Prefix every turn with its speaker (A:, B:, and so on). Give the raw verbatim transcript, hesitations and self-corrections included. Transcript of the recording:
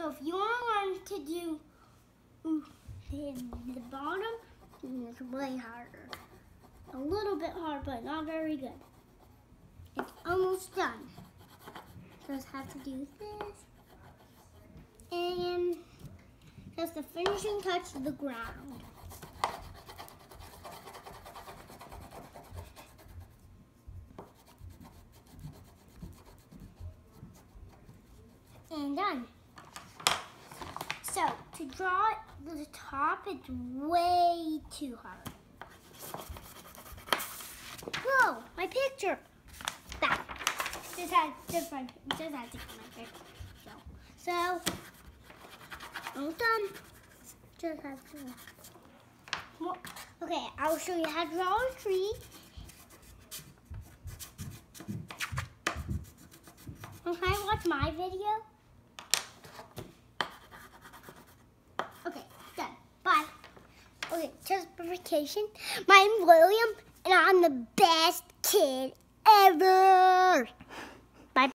A: So if you want to learn to do the, the bottom, it's way harder. A little bit hard, but not very good. It's almost done. Just have to do this. And just the finishing touch to the ground. And done. So to draw the top, it's way too hard. Whoa, my picture. That. Just had different. Just had to get my picture. So, so I'm done. Just have to. Well, okay, I'll show you how to draw a tree. Can I watch my video? Okay, done. Bye. Okay, just for vacation. My name's William, and I'm the best kid ever.